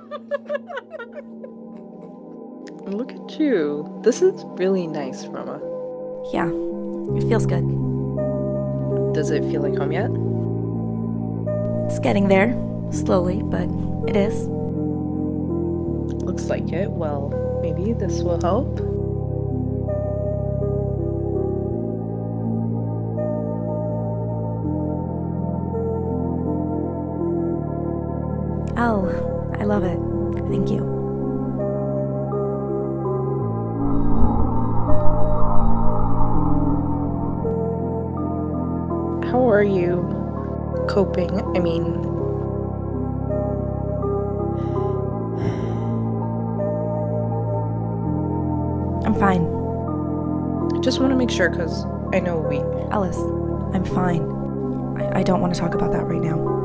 Look at you. This is really nice, Roma. Yeah, it feels good. Does it feel like home yet? It's getting there, slowly, but it is. Looks like it. Well, maybe this will help. Oh, I love it. Thank you. How are you coping? I mean, I'm fine. I just want to make sure because I know we. Alice, I'm fine. I don't want to talk about that right now.